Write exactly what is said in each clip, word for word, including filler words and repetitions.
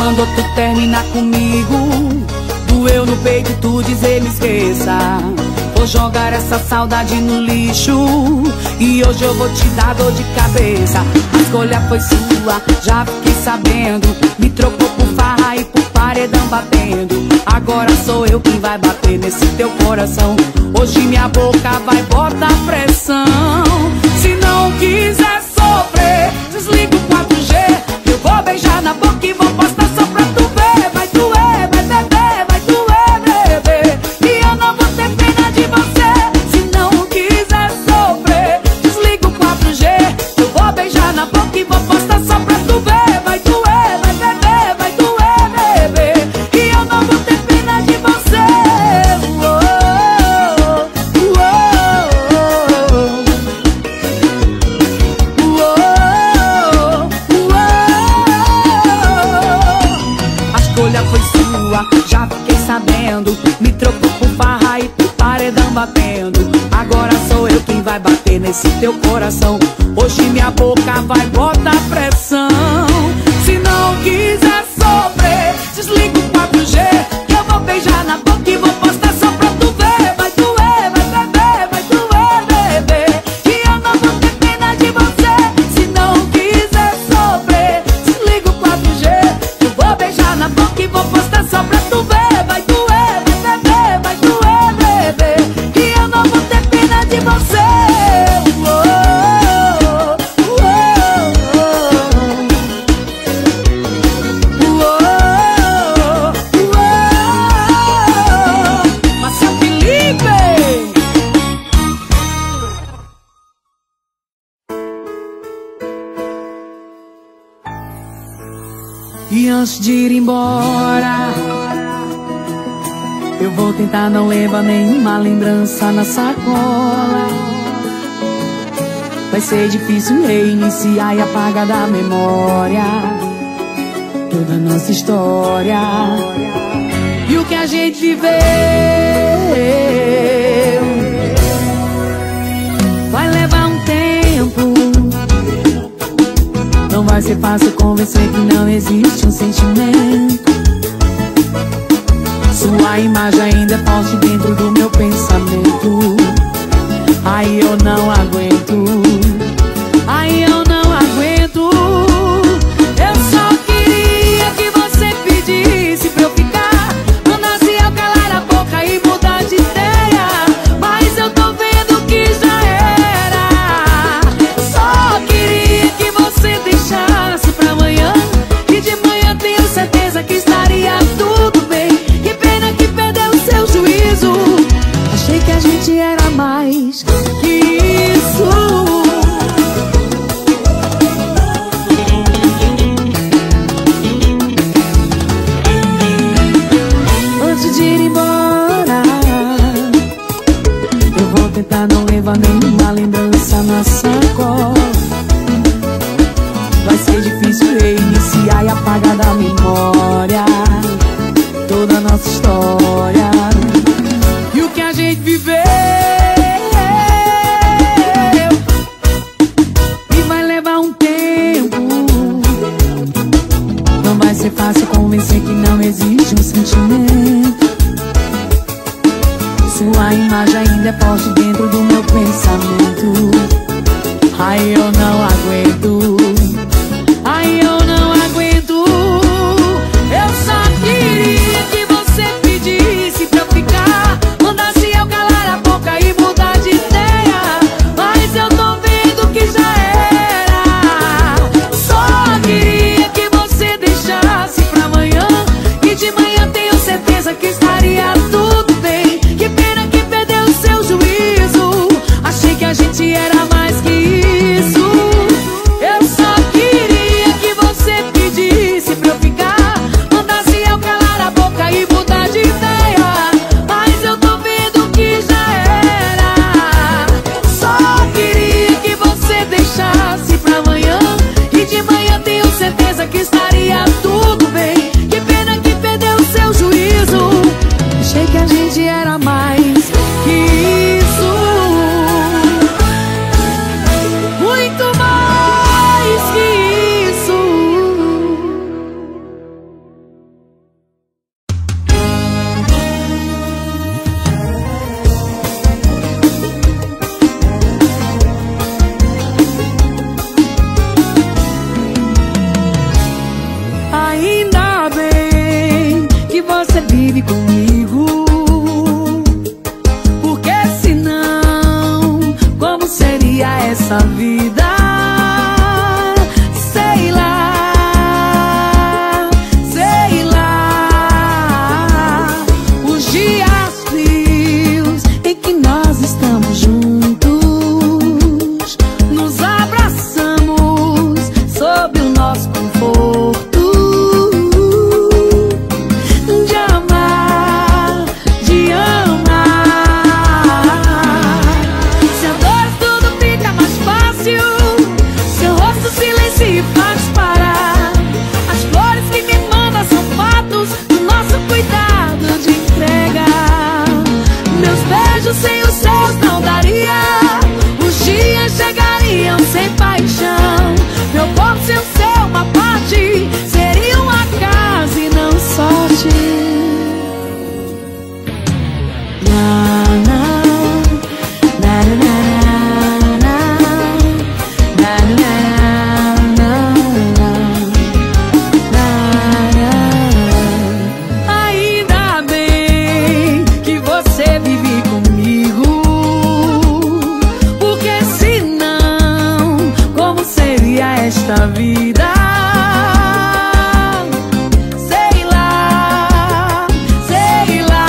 mandou tu terminar comigo. Doeu no peito tu dizer me esqueça. Vou jogar essa saudade no lixo e hoje eu vou te dar dor de cabeça. A escolha foi sua, já fiquei sabendo. Me trocou por farra e por paredão batendo. Agora sou eu quem vai bater nesse teu coração. Hoje minha boca vai botar pressão. Se não quiser sofrer, desliga o quatro G. Eu vou beijar na boca e vou postar só pra tu ver. Vai doer, vai beber, vai doer, bebê. E eu não vou ter pena de você. Se não quiser sofrer, desliga o quatro G. Eu vou beijar na boca e vou postar só pra tu ver. Vai doer, vai beber, vai doer, bebê. E eu não vou ter pena de você. Uou, uou, uou, uou. A escolha foi sua, já fiquei sabendo. Me trocou por farra e por paredão batendo. Agora sou eu quem vai bater nesse teu coração. Hoje minha boca vai botar pressão. Se não quiser sofrer, desliga o quatro G. Que eu vou beijar na boca e vou postar só pra tu ver. Vai doer, vai beber, vai doer, bebê. E eu não vou ter pena de você. Se não quiser sofrer, desliga o quatro G. Eu vou beijar na boca e vou postar só pra tu ver. Vai doer, vai beber, vai doer, bebê. E eu não vou ter pena de você. Uou, uou, uou, uou. Marcel Felipe. E antes de ir embora, eu vou tentar não levar nenhuma lembrança na sacola. Vai ser difícil reiniciar e apagar da memória toda a nossa história e o que a gente viveu. Vai levar um tempo, não vai ser fácil convencer que não existe um sentimento. Sua imagem ainda é forte dentro do meu pensamento. Aí eu não aguento, aí eu não aguento. Eu só queria que você pedisse pra eu ficar, mandasse eu calar a boca e mudar de ideia. Mas eu tô vendo que já era. Só queria que você deixasse pra amanhã, e de manhã tenho certeza que estaria tudo bem. Que pena que perdeu o seu juízo. Achei que a gente era mais que isso. Antes de ir embora, eu vou tentar não levar nenhuma lembrança na sacola. Vai ser difícil reiniciar e apagar da memória toda a nossa história e o que a gente viveu. E vai levar um tempo, não vai ser fácil convencer que não existe um sentimento. Sua imagem ainda é forte dentro do meu pensamento. Aí eu não aguento, aí eu não aguento. Eu só queria que você pedisse pra eu ficar, mandasse eu calar a boca e mudar de ideia. Mas eu tô vendo que já era. Só queria que você deixasse pra amanhã, e de manhã tenho certeza que estaria tudo bem. Que pena que perdeu o seu juízo. Achei que a gente era mais que isso. Eu só queria que você vive comigo. Porque senão, como seria essa vida? Sei lá, sei lá. Os dias frios em que nós estamos juntos, nos abraçamos sob o nosso conforto. Sem os seus não daria. Os dias chegariam sem paixão. Meu corpo sem o seu, uma parte seria um acaso e não sorte. Na, na, na, na, na, na, na, na, na. Ainda bem que você vive comigo. Esta vida, sei lá, sei lá.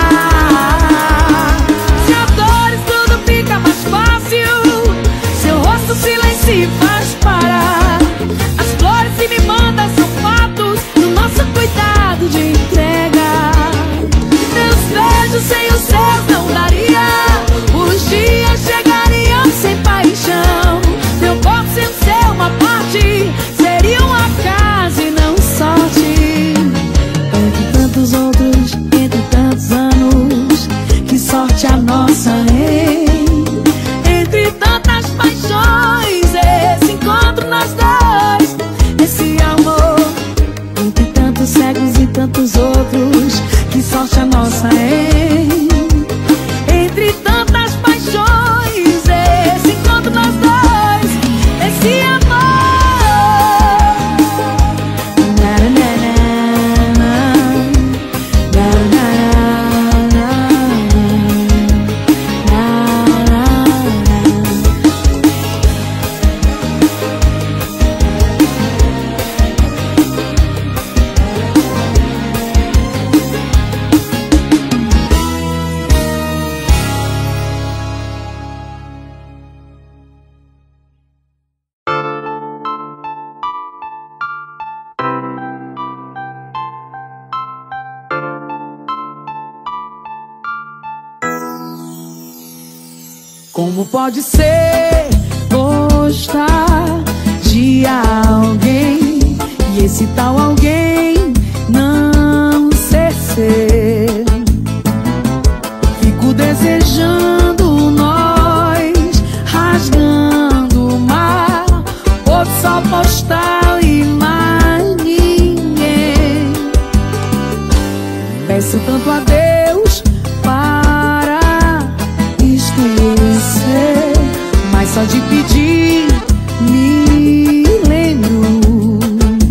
Se a dores tudo fica mais fácil, seu rosto silencia e faz parar. As flores que me mandam são fatos do nosso cuidado de entrega. Meus beijos sem os seus não daria. Os dias chegariam sem paixão. Meu corpo sem o seu, uma parte seria um acaso e não sorte. Entre tantos outros, entre tantos anos, que sorte a nossa, hein? Entre tantas paixões, esse encontro nós dois, esse amor. Entre tantos cegos e tantos outros, que sorte a nossa, hein? Entre tantas paixões, esse encontro nós dois, esse amor. Na, na, na, na, na, na, na, na, na. Como pode ser gostar de alguém e esse tal alguém não ser seu? Fico desejando nós, rasgando o mar, outro só postal e mais ninguém. Peço tanto a Deus para esquecer, mas só de pedir me lembro.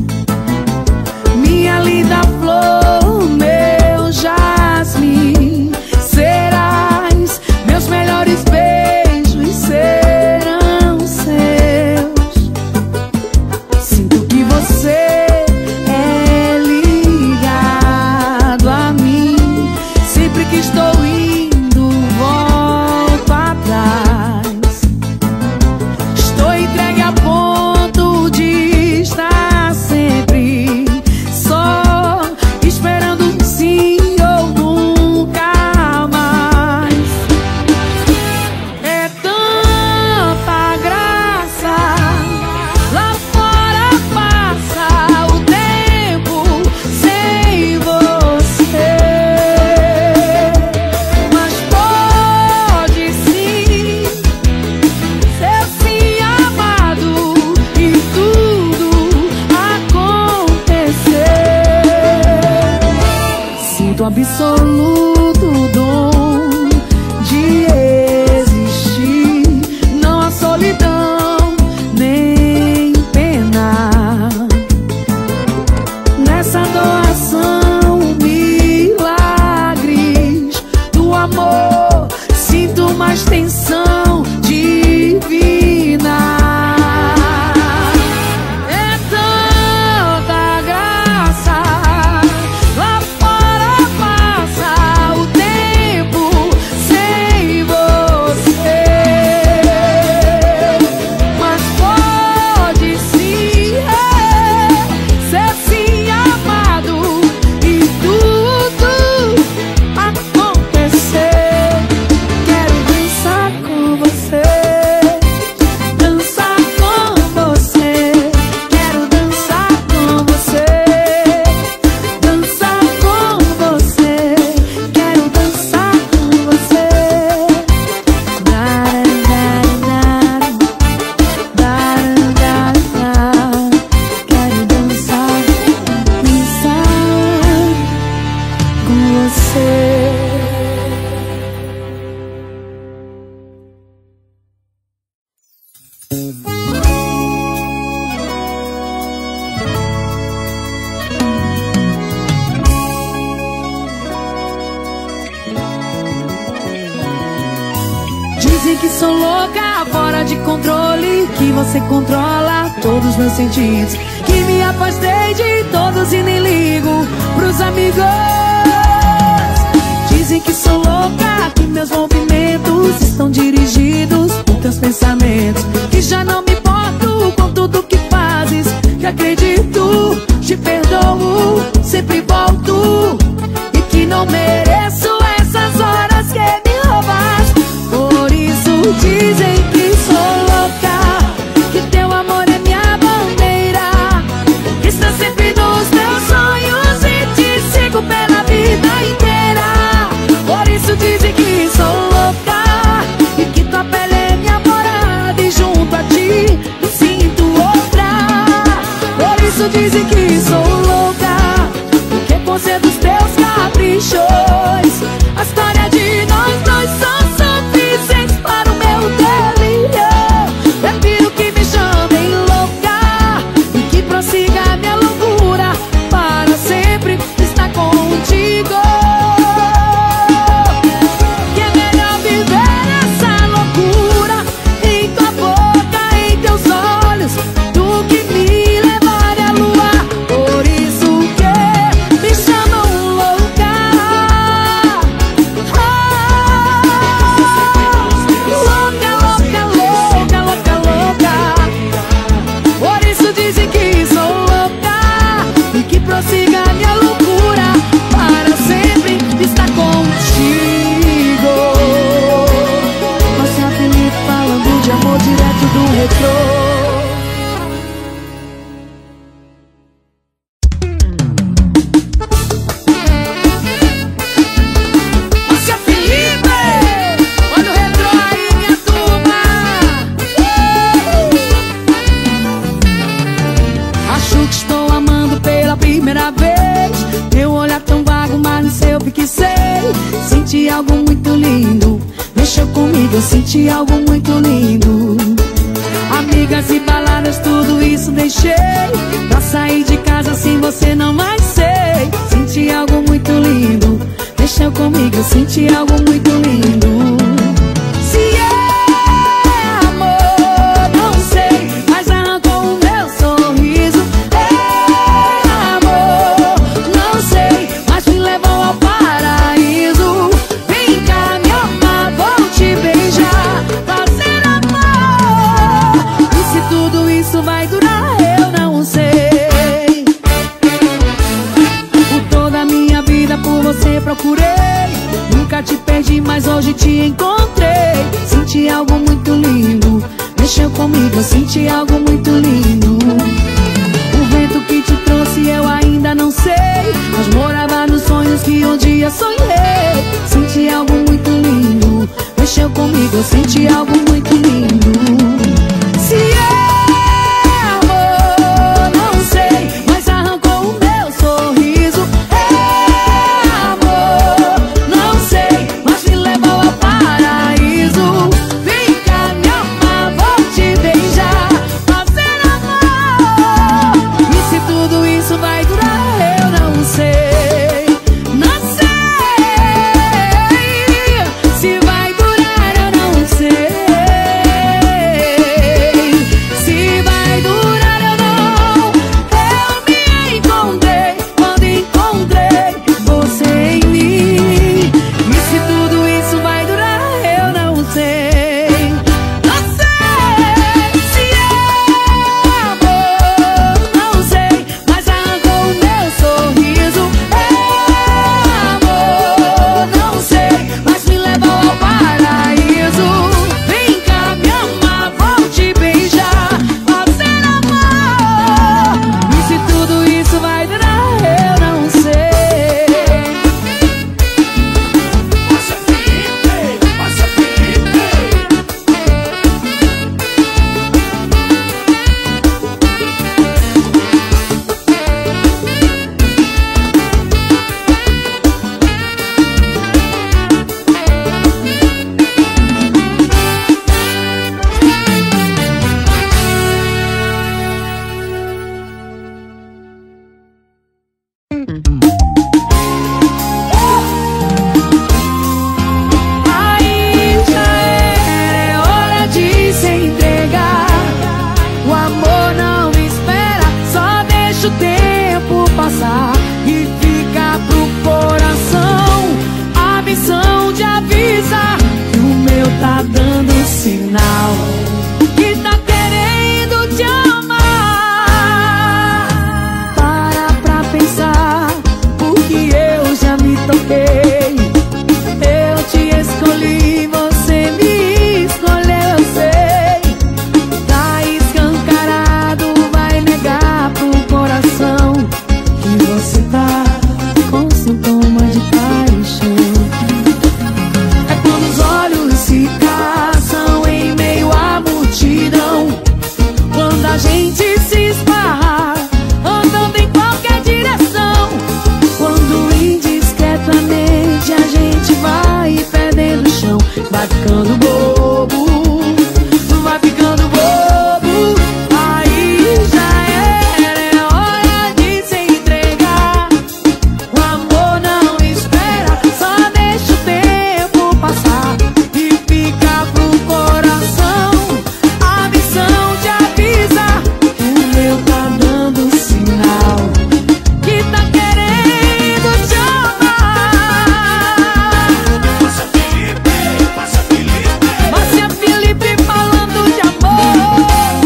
Minha linda flor, meu jasmim, serás meus melhores beijos, serão seus. Sinto que você é ligado a mim. Sempre que estou indo, volto atrás. Estou entregue a ponto de estar sempre só, esperando um sim ou nunca mais. É tanta graça, lá fora passa o tempo sem você. Mas pode sim ser sim amado e tudo acontecer. Sinto absoluto dom de existir. Não há solidão nem pena nessa doação, um milagre. sou louca, fora de controle, que você controla todos os meus sentidos, que me afastei de todos e nem ligo pros amigos. Dizem que sou louca, que meus movimentos estão dirigidos por teus pensamentos, que já não me importo com tudo que fazes, que acredito, te perdoo, sempre volto, e que não mereço essas horas que me roubas. Por isso dizem que sou louca, que teu amor é minha bandeira, que está sempre nos teus sonhos e te sigo pela vida inteira. Por isso dizem que sou louca, e que tua pele é minha morada, e junto a ti me sinto outra. Por isso dizem que sou louca, porque por ser dos teus caprichos, a história de nós dois são suficientes para o meu delírio. Prefiro que me chamem louca e que prossiga minha loucura para sempre estar contigo. Que é melhor viver essa loucura em tua boca, em teus olhos, do que me levar à lua. Por isso que me chamam louca. Louca, louca, louca, louca, louca. Por isso dizem que sou louca e que prossiga minha loucura para sempre estar contigo. Você é Felipe falando de amor direto do retrô. Você é Felipe, olha o retrô aí, minha turma. Acho que estou amando pela primeira vez. Teu olhar tão vago, mas no seu fixei. Senti algo muito lindo, mexeu comigo, eu senti algo muito lindo. Amigas e baladas, tudo isso deixei pra sair de casa sem você, não mais sei. Senti algo muito lindo, mexeu comigo, eu senti algo muito lindo. Se é amor, não sei, mas arrancou o meu sorriso. É amor, não sei, mas me levou ao paraíso. Vem cá me amar, vou te beijar, fazer amor. E se tudo isso vai durar, eu não sei. Por toda a minha vida por você procurei, nunca te perdi, mas hoje te encontrei. Senti algo muito lindo, mexeu comigo, eu senti algo muito lindo. O vento que te trouxe eu ainda não sei, mas morava nos sonhos que um dia sonhei. Senti algo muito lindo, mexeu comigo, eu senti algo muito lindo. Se é amor, não sei, mas arrancou o meu sorriso. É amor, não sei, mas me levou ao paraíso. Vem cá me amar, vou te beijar, fazer amor. E se tudo isso vai durar, eu não sei. Não sei. Se vai durar, eu não sei. ficando bobo, vai ficando bobo. Aí já era, é hora de se entregar. O amor não espera, só deixa o tempo passar e fica pro coração a missão de avisar. O meu tá dando sinal que tá querendo te amar. Passa Felipe, passa Felipe, Márcia Felipe falando de amor.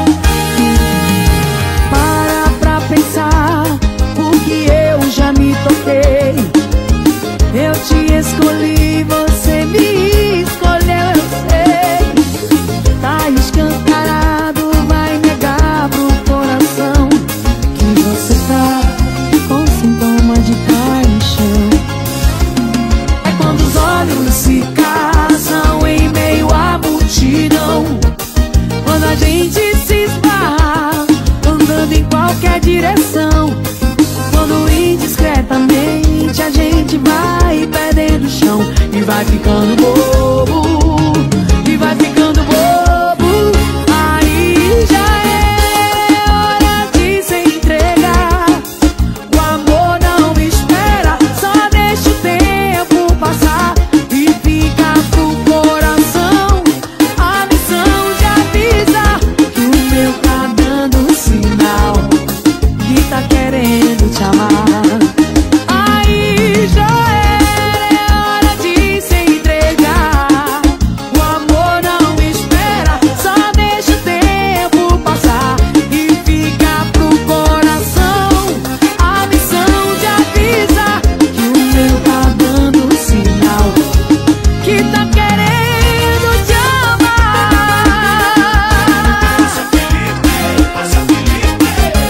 Para pra pensar, porque eu já me toquei. Eu te escolhi, você me escolheu, eu sei. Tá escancarado, vai negar pro coração que você tá com sintoma de paixão. É quando os olhos se casam em meio à multidão, quando a gente se esbarra, andando em qualquer direção, quando indiscretamente a gente vai perdendo o chão e vai ficando bobo, e vai ficando bobo. Aí já é hora de se entregar. O amor não espera, só deixa o tempo passar e fica pro coração a missão de avisar que o meu tá dando sinal que tá querendo te amar. Aí já era, é hora de se entregar. O amor não espera, só deixa o tempo passar e fica pro coração a missão de avisar que o meu tá dando sinal que tá querendo te amar. passa Felipe, passa Felipe.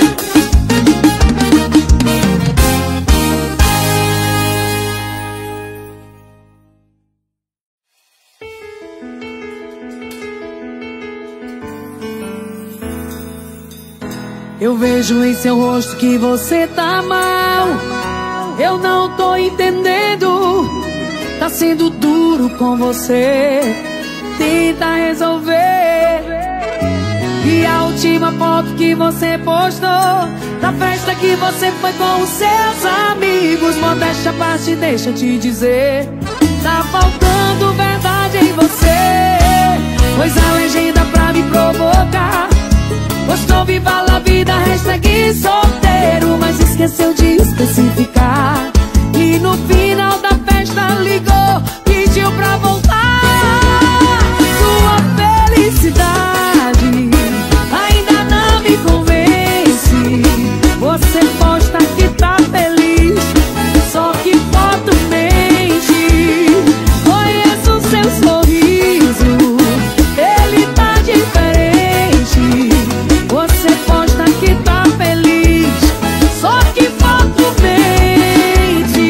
Eu vejo em seu rosto que você tá mal. Eu não tô entendendo. Tá sendo duro com você. Tenta resolver. E a última foto que você postou da festa que você foi com os seus amigos, modéstia à parte, deixa eu te dizer, tá faltando verdade em você. Pois a legenda pra me provocar postou viva la vida, hashtag solteiro, mas esqueceu de especificar. E no final da festa ligou, pediu pra voltar. Sua felicidade ainda não me convence. Você posta que tá feliz, só que foto mente. Conheço o seu sorriso, ele tá diferente. Você posta que tá feliz, só que foto mente.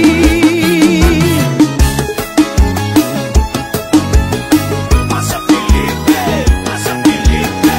Passa Felipe, passa Felipe.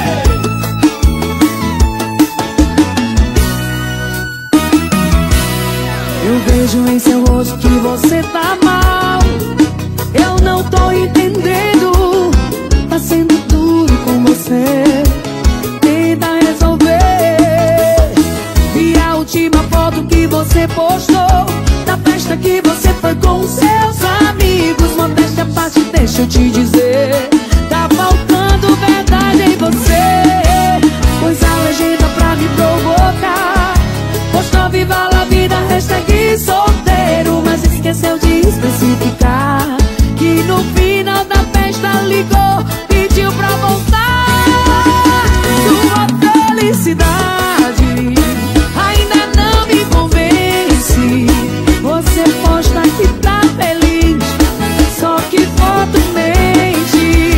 Eu vejo em seu rosto que você tá mal. Eu não tô entendendo. Tá sendo duro com você. Tenta resolver. E a última foto que você postou da festa que você foi com os seus amigos, modéstia à parte, deixa eu te dizer, tá faltando verdade em você. Pois a legenda pra me provocar postou viva la vida, hashtag solteiro, mas esqueceu de especificar que no final da festa ligou, pediu pra voltar. Sua felicidade ainda não me convence. Você posta que tá feliz, só que foto mente.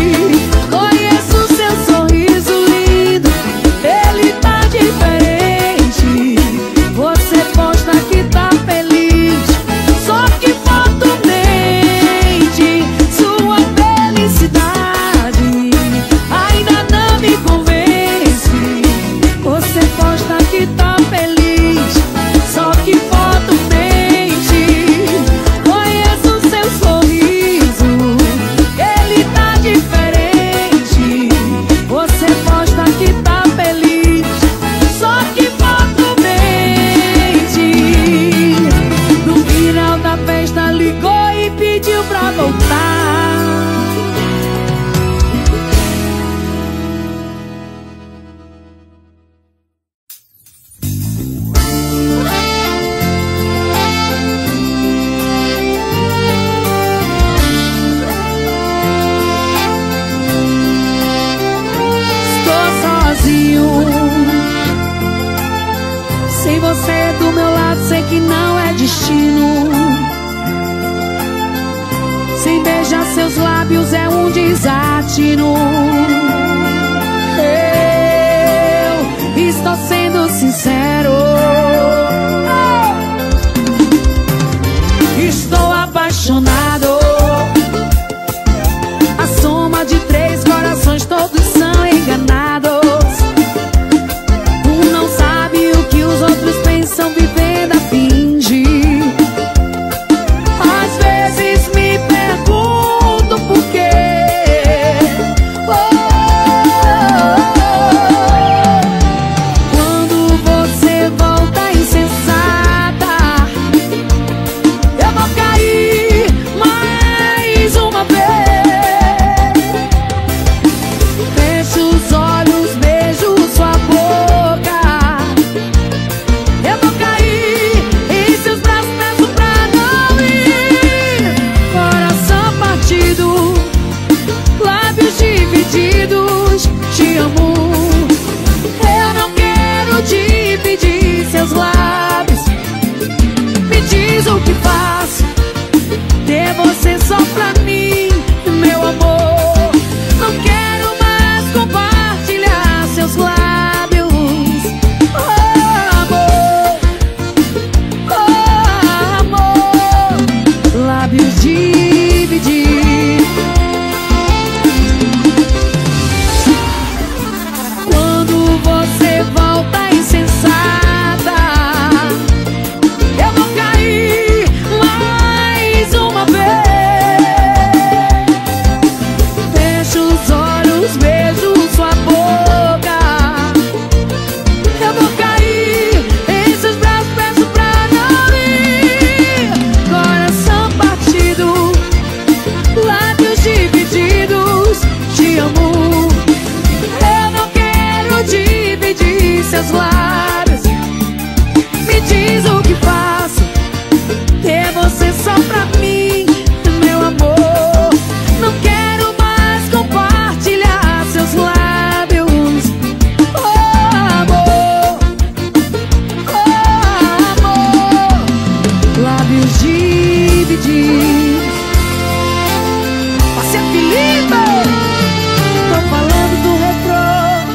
beijar seus lábios é um desatino. Eu estou sendo sincero. Estou apaixonado. A soma de três corações, todos são enganados. Um não sabe o que os outros pensam, vivendo a fingir. Às vezes me pergunto por quê. Oh, quando você volta insensata, eu vou cair mais uma vez. Fecho os olhos, beijo sua boca. Eu vou cair em seus braços, peço pra não ir. Coração partido, lábios divididos, te amo. Eu não quero dividir seus lábios. Me diz o que faço, ter você só pra mim, meu amor. Não quero mais compartilhar seus lábios. Oh, amor, oh, amor. Lábios dividir. Quando você volta insensata, eu vou cair mais uma vez. Fecho os olhos, beijo sua boca. Eu vou cair em seus braços, peço pra não ir. Coração partido, lábios divididos, te amo. Eu não quero dividir seus lábios. Me diz o que faço, ter você só pra mim, meu amor. Não quero mais compartilhar seus lábios. Oh, amor, oh, amor. Lábios dividir. Você é Felipe, tô falando do retrô.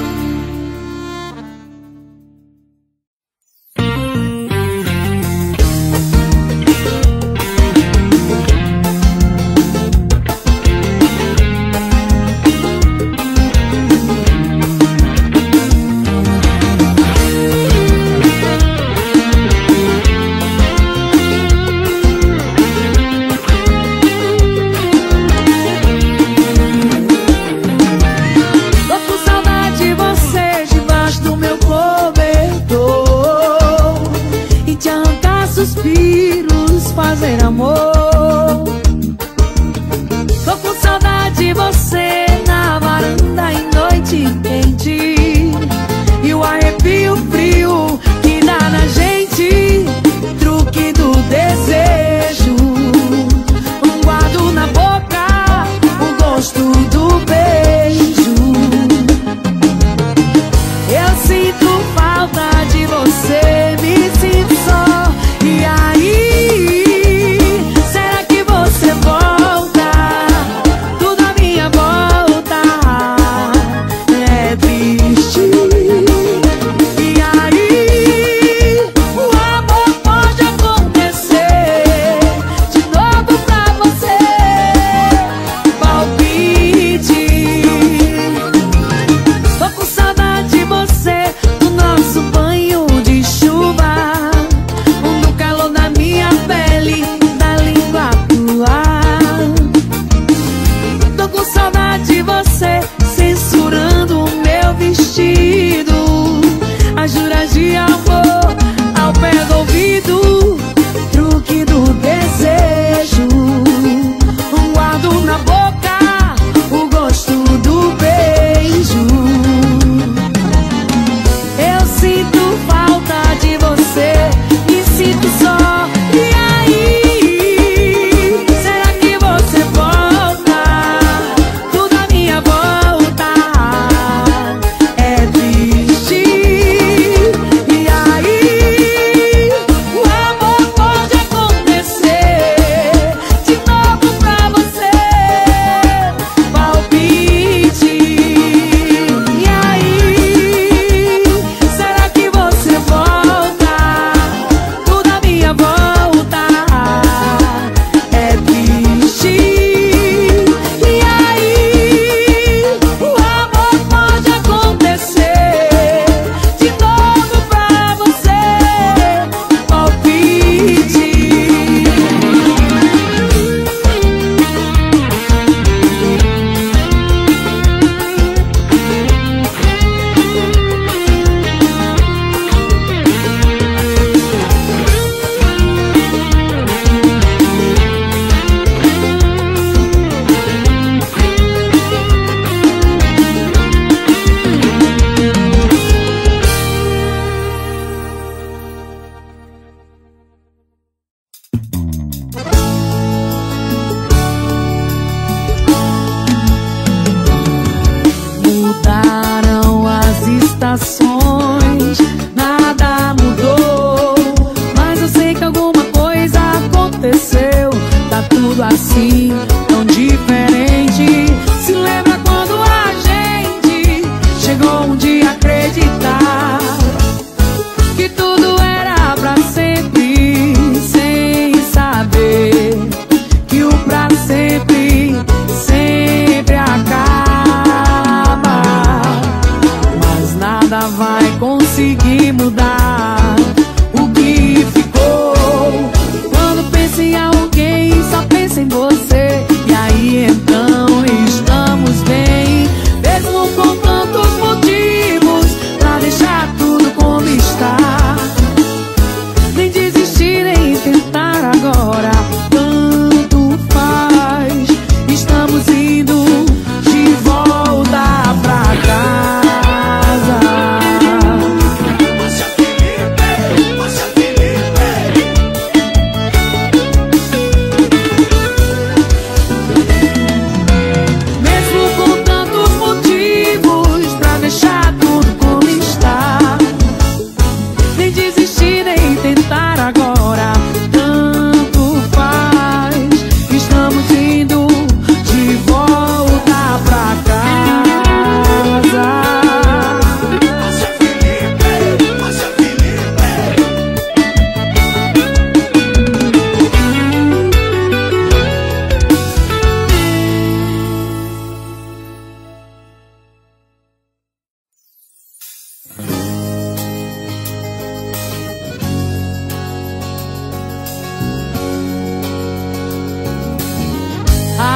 Tô com saudade de você debaixo do meu cobertor, e te arrancar suspiros, fazer amor. Tô com saudade de você na varanda em noite quente, e o arrepio frio que dá na gente, truque do desejo. Um guardo na boca o gosto do beijo. Eu sinto falta de você, me sinto só. E aí, se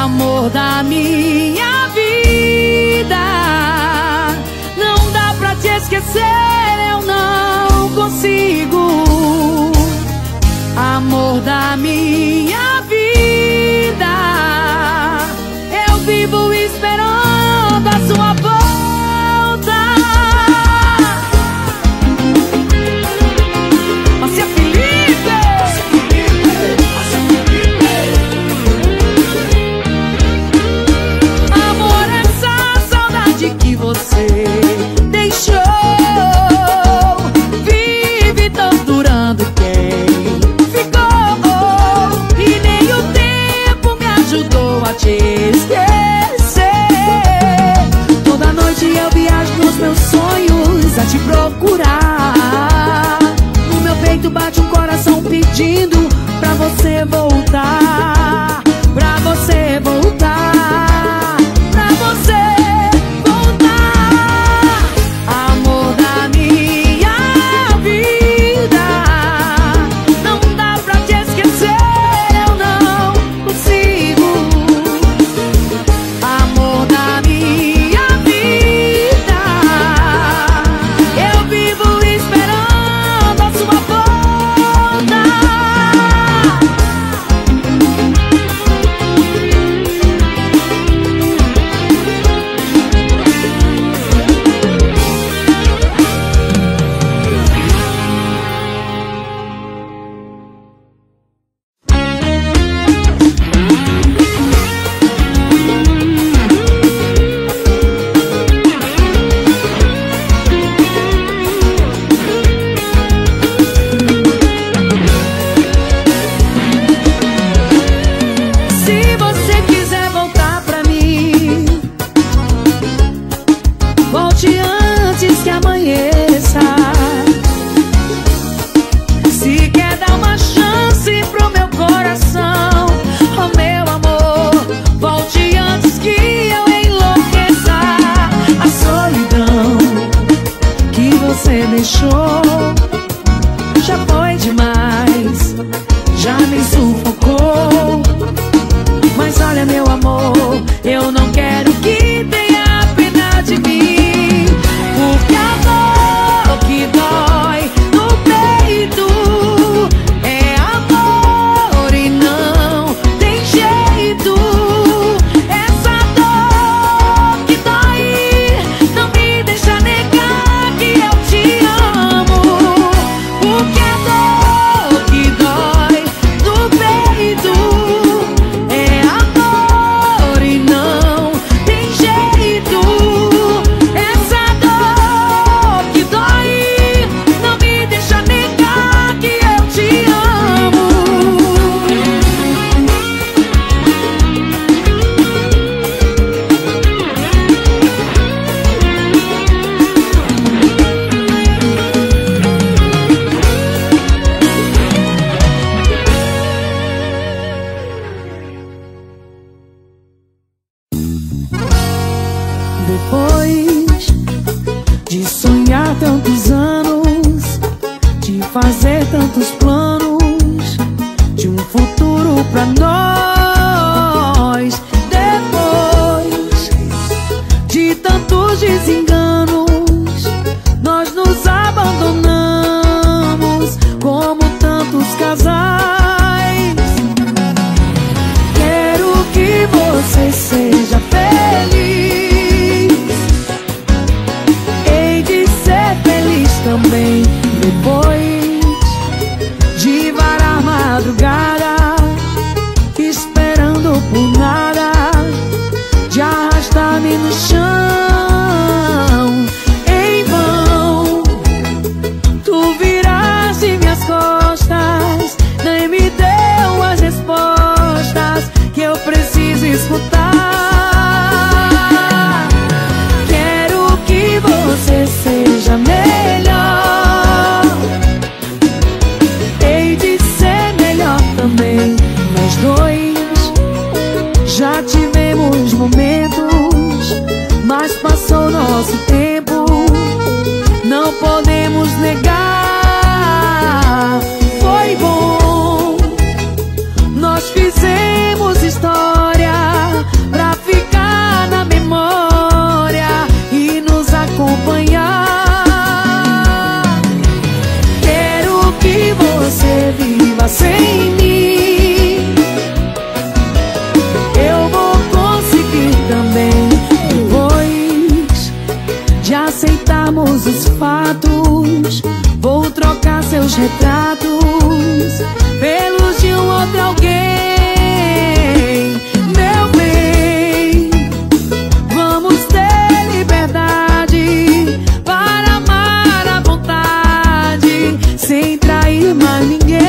amor da minha vida. Não dá pra te esquecer, eu não consigo. Amor da minha vida, eu vivo esperando a sua volta. Márcia Felipe, Márcia Felipe. Amor, essa saudade que você deixou vive torturando quem ficou, e nem o tempo me ajudou a te esquecer. Toda noite eu viajo nos meus sonhos a te procurar. No meu peito bate um coração pedindo pra você voltar, pra você voltar, pra você voltar. Amor da minha vida, não dá pra te esquecer, eu não consigo. Amor da minha vida, eu vivo esperando a sua volta. Se você quiser voltar pra mim, volte antes que amanheça. Se quer dar uma chance pro meu coração, oh meu amor, volte antes que eu enlouqueça. A solidão que você deixou já foi demais, já me sufocou. Mas olha, meu amor, eu não quero que tenha pena de mim, porque a dor que dói no peito é amor e não tem jeito. Essa dor que dói não me deixa negar que eu te amo, porque a dor que dói no peito é amor e não tem jeito. Essa dor que dói não me deixa negar que eu te amo. Depois de sonhar tantos anos, de fazer tantos planos, de um futuro pra nós, depois de tantos desenganos, nós nos abandonamos como tantos casais. Quero que você seja feliz, hei de ser feliz também. Depois de varar madrugada, esperando por nada, de arrastar-me no chão em vão. Tu viraste minhas costas, nem me deu as respostas que eu preciso escutar. Quero que você seja melhor, nossos retratos pelos de um outro alguém. Meu bem, vamos ter liberdade para amar à vontade, sem trair mais ninguém.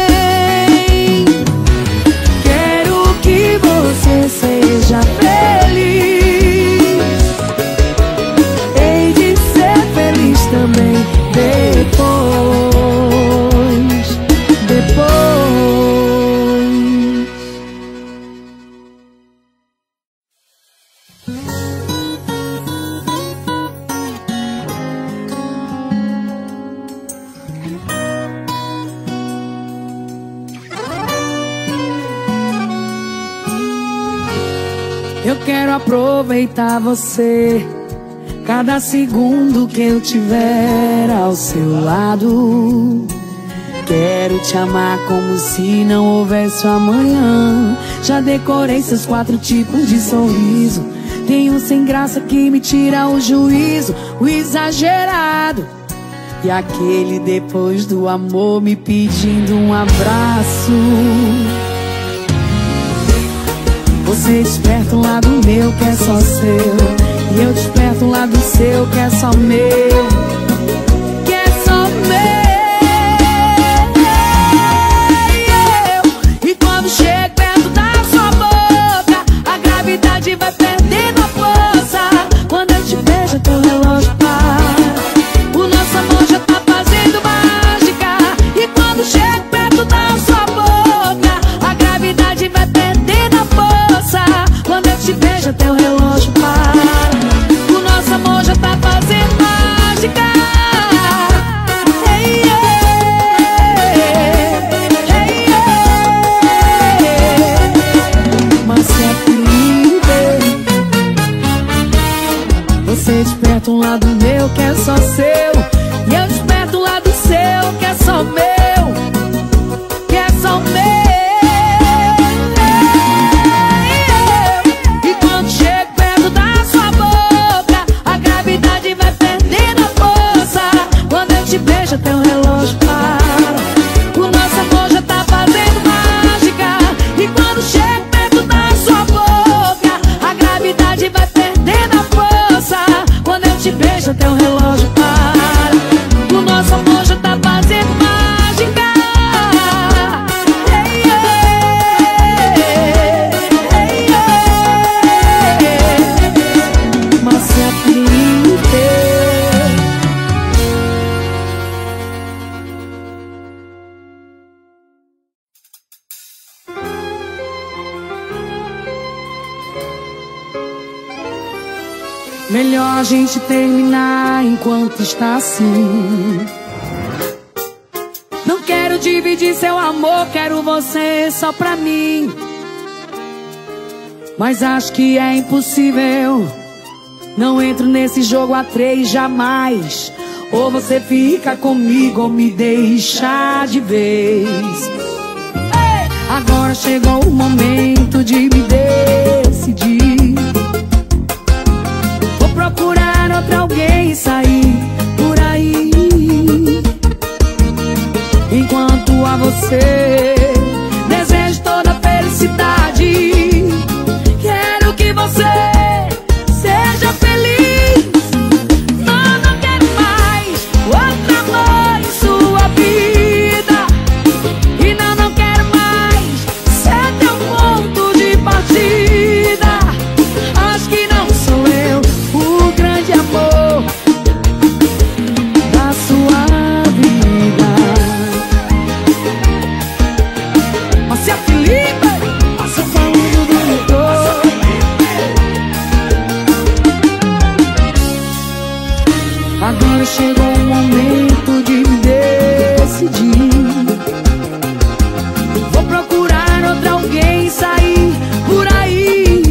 Quero que você seja feliz, hei de ser feliz também depois, depois. Eu quero aproveitar você, cada segundo que eu tiver ao seu lado. Quero te amar como se não houvesse amanhã. Já decorei seus quatro tipos de sorriso. Tem um sem graça que me tira o juízo, o exagerado, e aquele depois do amor me pedindo um abraço. Você desperta um lado meu que é só seu, e eu desperto um lado seu que é só meu, que é só meu. E quando chego perto da sua boca, a gravidade vai perdendo a força. Quando eu te beijo, teu relógio para, o nosso amor já tá fazendo mágica. E quando chego perto da sua boca, a gravidade vai perdendo a força. Quando eu te beijo, até o relógio para, o nosso amor já tá fazendo mágica. Hey, yeah, hey, yeah. Mas se é Felipe, você desperta um lado meu que é só seu, e eu desperto um lado seu que é só meu, que é só meu. Até o relógio para, o nosso amor já tá fazendo mágica. E quando chego perto da sua boca, a gravidade vai perdendo a força. Quando eu te beijo, até o relógio para, o nosso amor já tá fazendo mágica. Hey, yeah, hey, yeah. Mas se é Felipe, melhor a gente terminar enquanto está assim. Não quero dividir seu amor, quero você só pra mim. Mas acho que é impossível, não entro nesse jogo a três jamais. Ou você fica comigo ou me deixa de vez. Agora chegou o momento de me decidir. Procurar outro alguém e sair por aí, enquanto a você desejo toda a felicidade. Quero que você seja feliz. Não, não quero mais outro amor em sua vida. E não, não quero mais ser teu ponto de partida. Acho que não sou eu o grande amor da sua vida. Mas se é Felipe, passa falando do motor. Agora chegou o momento de me decidir. Vou procurar outro alguém e sair por aí,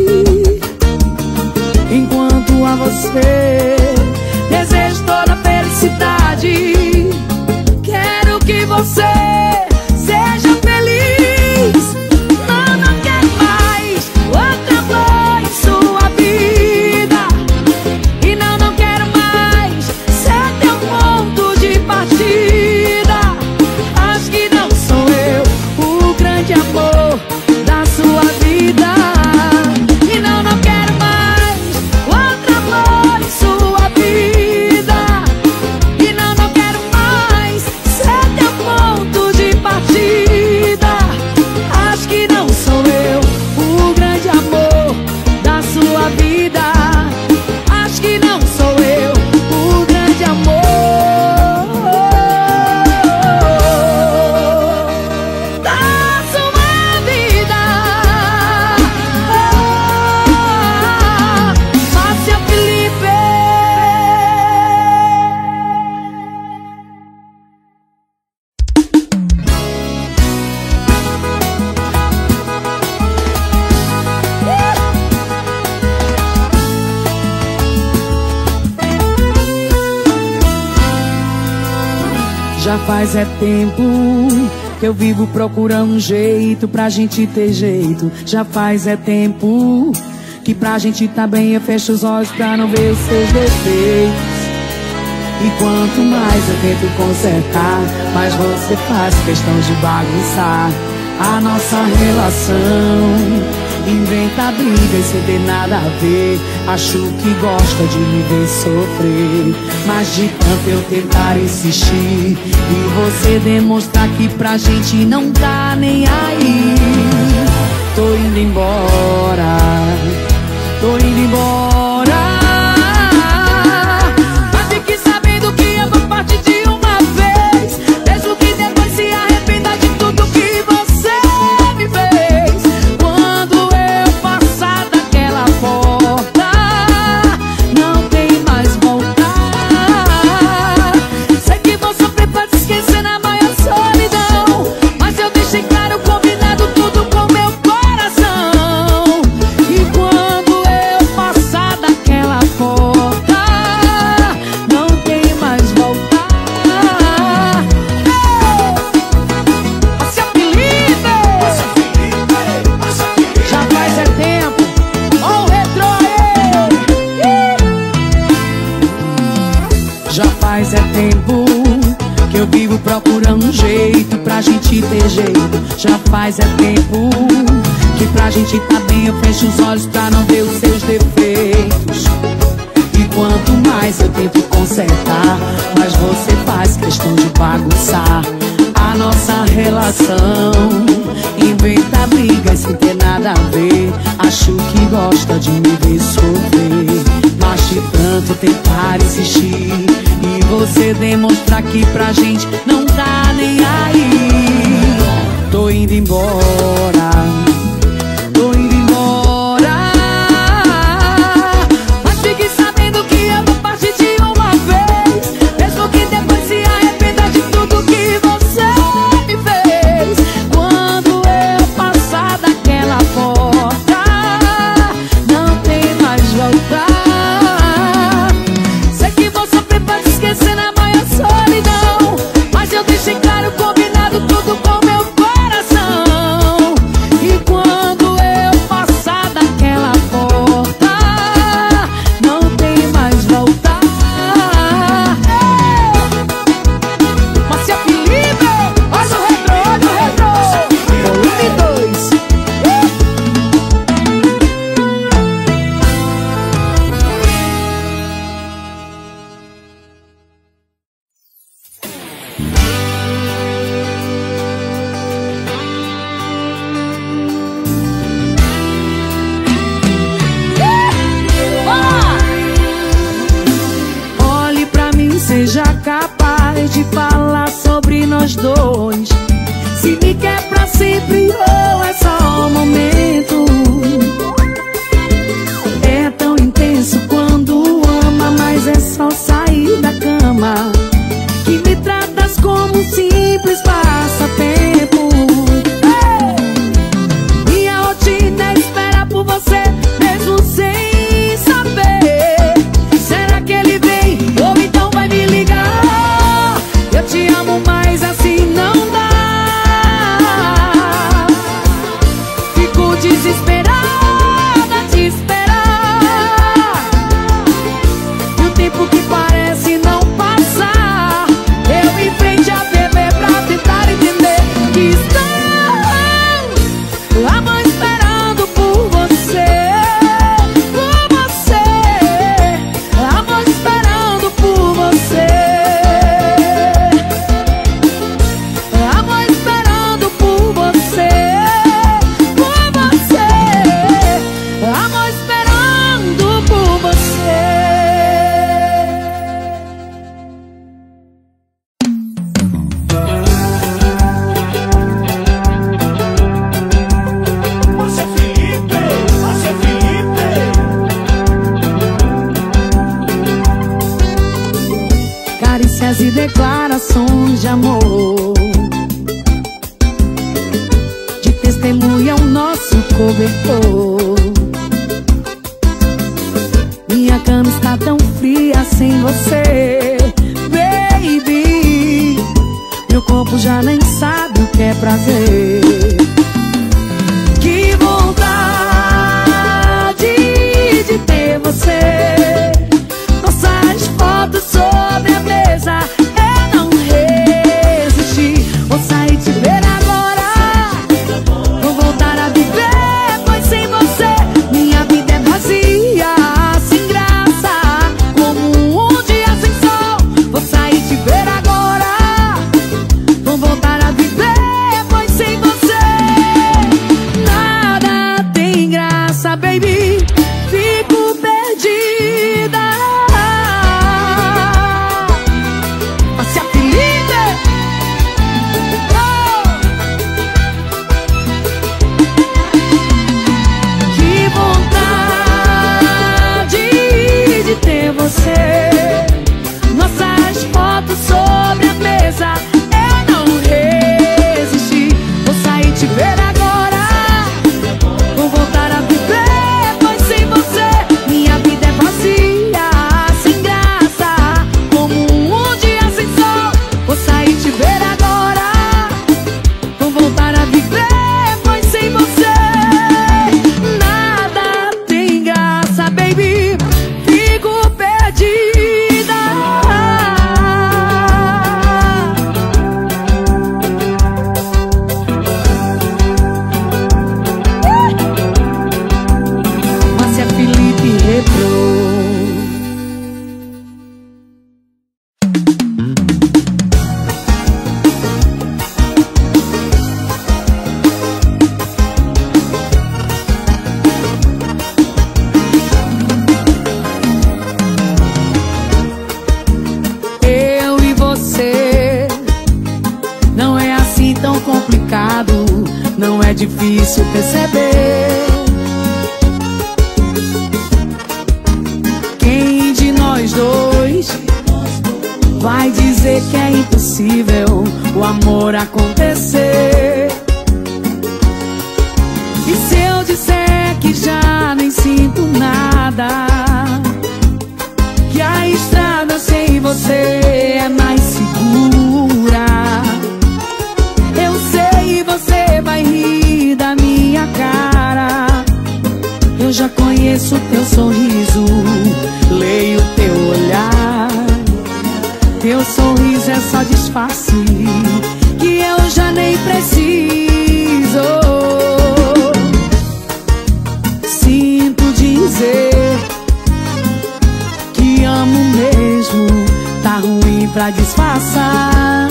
enquanto a você desejo toda a felicidade. Quero que você seja feliz. Não, não quero mais outro amor em sua vida. E não, não quero mais ser teu ponto de partida. Já faz é tempo que eu vivo procurando um jeito pra gente ter jeito. Já faz é tempo que pra gente tá bem eu fecho os olhos pra não ver os seus defeitos. E quanto mais eu tento consertar, mais você faz questão de bagunçar a nossa relação. Inventa brigas sem ter nada a ver, acho que gosta de me ver sofrer. Mas de tanto eu tentar insistir e você demonstrar que pra gente não tá nem aí, tô indo embora, tô indo embora. Mas fique sabendo que eu vou partir de uma vez, mesmo que depois se arrependa de tudo que você me fez. Quando eu passar daquela porta, não tem mais voltar. Sei que vou sofrer pra te esquecer na maior solidão, mas eu deixei claro, combinado tudo com meu coração. E quando eu passar daquela porta, não tem mais voltar. Márcia Felipe, Márcia Felipe, Márcia Felipe. já faz é tempo, ó o retrô aí. Já faz é tempo que eu vivo procurando um jeito pra gente ter jeito. Já faz é tempo que pra gente tá bem eu fecho os olhos pra não ver os seus defeitos. E quanto mais eu tento consertar, mais você faz questão de bagunçar a nossa relação. Inventa brigas sem ter nada a ver, acho que gosta de me ver sofrer. Mas de tanto tentar insistir e você demonstrar que pra gente não tá nem aí, tô indo embora, tô indo embora. Mas fique sabendo que eu vou partir de uma vez, mesmo que depois se arrependa de tudo que você me fez. Quando eu passar daquela porta, não tem mais voltar. Sei que vou sofrer pra te esquecer na maior solidão, mas eu deixei claro, combinado tudo com meu coração. E quando eu passar daquela porta, não tem mais voltar. Márcia Felipe, olha o retrô, olha o retrô, volume dois. Olhe pra mim, seja capaz de falar sobre nós dois. Se me quer pra sempre ou é só um momento. É tão intenso quando ama, mas é só sair da cama que me tratas como um simples passatempo. Ei! Minha rotina é esperar por você, mesmo sem saber. Será que ele vem ou então vai me ligar? Eu te amo, mas assim não dá. Fico desesperada a te esperar, e o tempo que parece não passar. Eu em frente à T V pra tentar entender que estou amor esperando por você, por você, amor esperando por você, amor esperando por você, por você, amor esperando por você. Márcia Felipe, Márcia Felipe. Carícias e declarações de amor, de testemunha o nosso cobertor. Minha cama está tão fria sem você, baby. ver agora. Vou voltar a viver, pois sem você minha vida é vazia, sem graça, como um dia sem sol. Vou sair te ver agora. Vou voltar a viver, pois sem você nada tem graça, baby. Fico perdida. Márcia Felipe Retrô. Eu e você não é assim tão complicado, não é difícil perceber. Quem de nós dois vai dizer que é impossível o amor acontecer? E se eu disser que já nem sinto nada, que a estrada sem você é mais segura? Eu sei, você vai rir da minha cara. Eu já conheço teu sorriso, leio teu olhar. Teu sorriso é só disfarce que eu já nem preciso. Sinto dizer que amo mesmo, tá ruim pra disfarçar.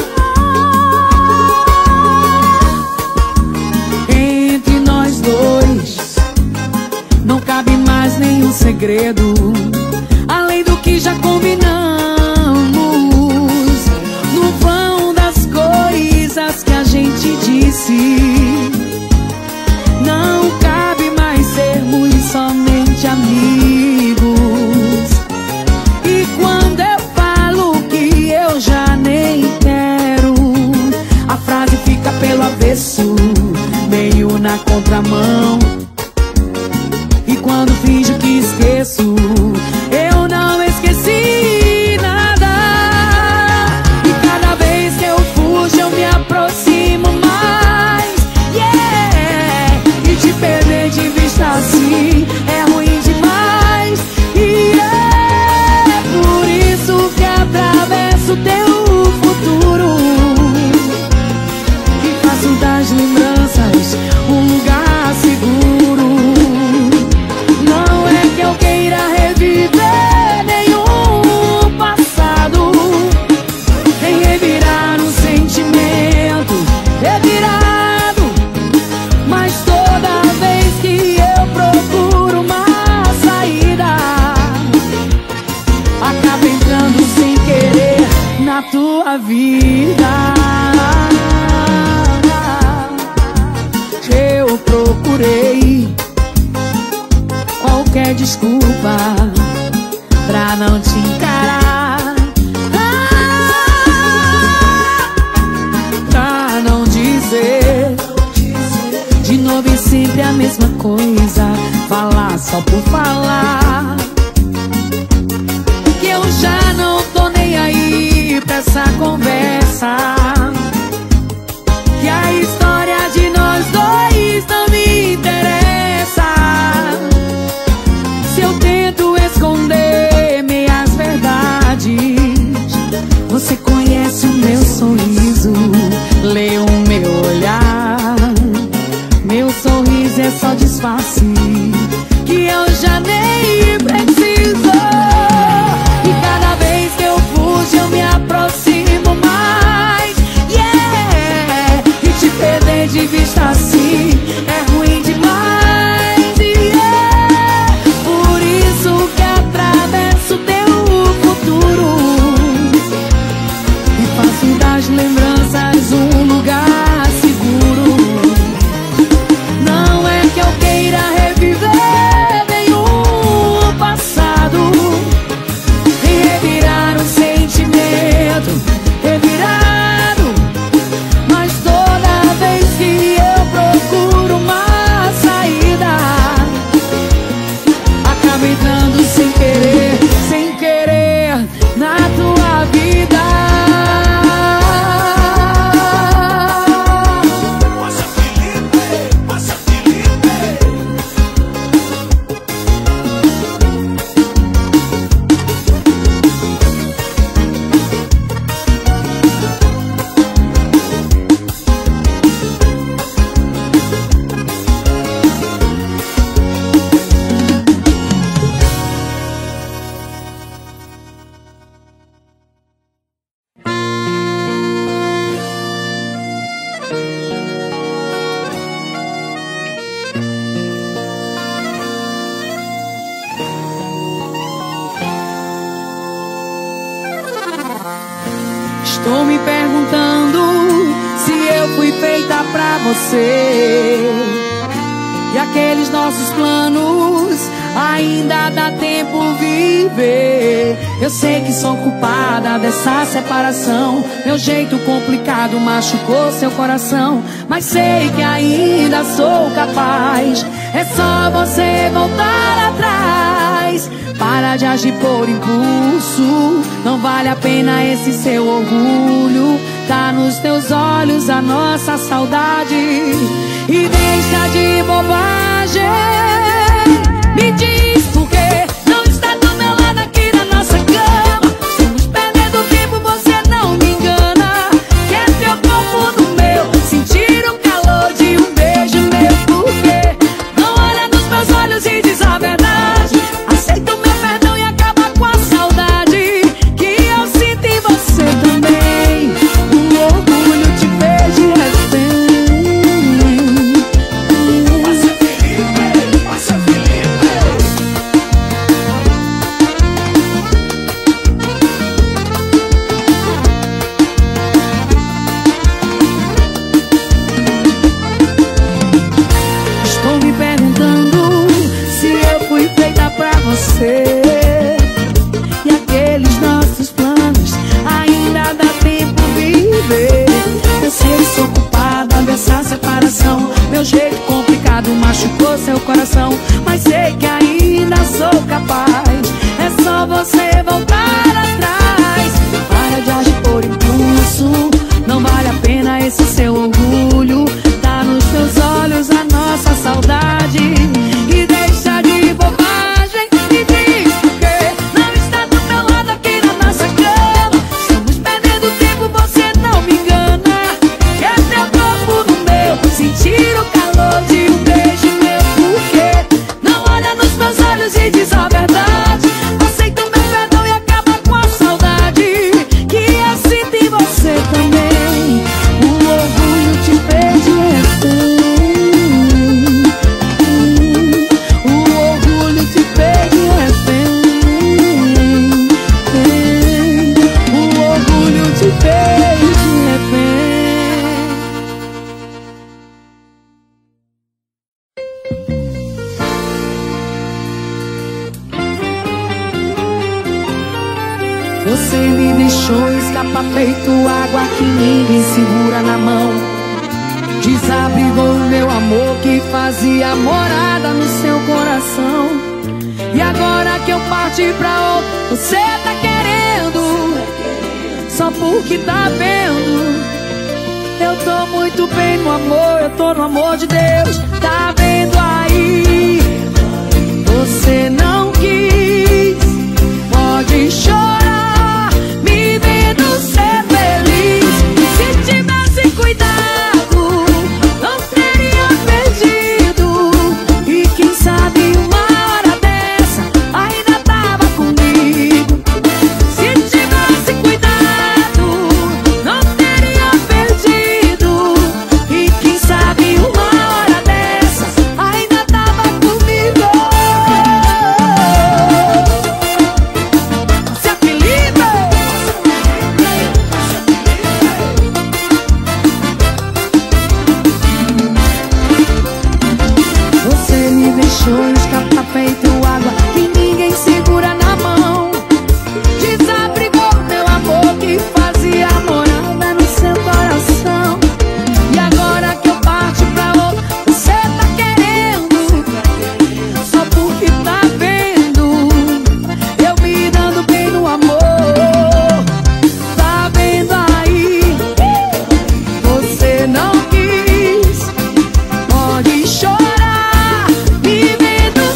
Entre nós dois não cabe mais nenhum segredo, além do que já combinamos. No vão das coisas que a gente disse, não cabe mais sermos somente amigos. E quando eu falo que eu já nem quero, a frase fica pelo avesso, meio na contramão. E quando finjo que esqueço, eu não esqueci nada. E cada vez que eu fujo eu me aproximo mais, yeah. E te perder de vista assim é ruim demais. E é por isso que atravesso teu futuro e faço das lembranças um lugar seguro. Não é que eu queira reviver nenhum passado, nem revirar um sentimento revirado. Mas toda vez que eu procuro uma saída, acabo entrando sem querer na tua vida. Eu procurei qualquer desculpa pra não te encarar, pra não dizer de novo e sempre a mesma coisa, falar só por falar. Que eu já não tô nem aí pra essa conversa, que a história de nós dois não me interessa. Se eu tento esconder meias verdades, você conhece o meu sorriso, lê o meu olhar. Meu sorriso é só disfarce que eu já nem feita pra você. E aqueles nossos planos ainda dá tempo viver. Eu sei que sou culpada dessa separação. Meu jeito complicado machucou seu coração, mas sei que ainda sou capaz. É só você voltar atrás. Para de agir por impulso. Não vale a pena esse seu orgulho. Tá nos teus olhos a nossa saudade. E deixa de bobagem. Me diz por que não está do meu lado aqui na nossa cama. Estamos perdendo tempo, você não me engana. Quer teu corpo no meu, sentir o calor de um beijo meu. Por que não olha nos meus olhos e diz a verdade? Aceita o meu perdão e acaba com a saudade que eu sinto em você também. O orgulho te fez de refém. E aqueles nossos planos ainda dá tempo viver. Eu sei que sou culpada dessa separação. Meu jeito complicado machucou seu coração, mas sei que ainda sou capaz. É só você voltar atrás. Para de agir por impulso. Não vale a pena esse seu orgulho. Tá nos teus olhos a nossa saudade. E deixa de bobagem. Sentir o calor de um beijo meu. Porque não olha nos meus olhos e diz a verdade? Aceita o meu perdão e acaba com a saudade que eu sinto em você também. O orgulho te fez de refém. O orgulho te fez de refém. O orgulho te fez de refém. Você me deixou escapar feito água que ninguém segura na mão. Desabrigou o meu amor que fazia morada no seu coração. E agora que eu parti pra outro, você tá querendo, só porque tá vendo. Eu tô muito bem no amor, eu tô no amor de Deus. Tá vendo aí? Você não quis, pode chorar, me vendo ser feliz. Se tivesse cuidado, não teria perdido. E quem sabe uma hora dessa ainda tava comigo. Se tivesse cuidado, não teria perdido. E quem sabe uma hora dessa ainda tava comigo. Se apelido. Você me deixou escapar feito água que ninguém segura na mão. Desabrigou meu amor que fazia morada no seu coração. E agora que eu parti pra outro, você tá querendo, só porque tá vendo eu me dando bem no amor. Tá vendo aí? Você não quis, pode chorar, me vendo